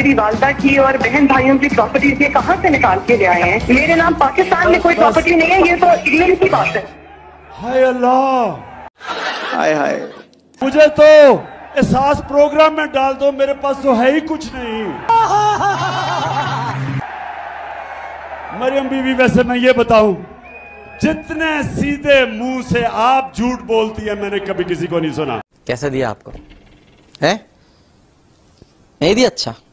मेरी वालदा की और बहन भाइयों की प्रॉपर्टीज ये कहाँ से निकाल के ले आए हैं? मेरे नाम पाकिस्तान में कोई प्रॉपर्टी नहीं है, ये तो इंग्लैंड की बात है। हाय अल्लाह, हाय हाय, मुझे तो एहसास प्रोग्राम में डाल दो, मेरे पास तो है ही कुछ नहीं। मरियम बीवी, वैसे मैं ये बताऊं, जितने सीधे मुंह से आप झूठ बोलती है मैंने कभी किसी को नहीं सुना। कैसा दिया आपको? है नहीं दिया? अच्छा।